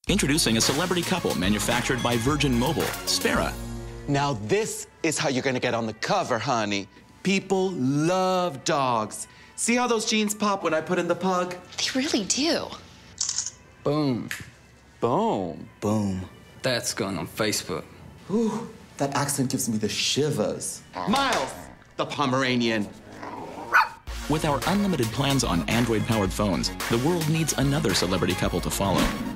Introducing a celebrity couple manufactured by Virgin Mobile, Sparah. Now this is how you're gonna get on the cover, honey. People love dogs. See how those jeans pop when I put in the pug? They really do. Boom. Boom. Boom. That's going on Facebook. Ooh, that accent gives me the shivers. Miles, the Pomeranian. With our unlimited plans on Android-powered phones, the world needs another celebrity couple to follow.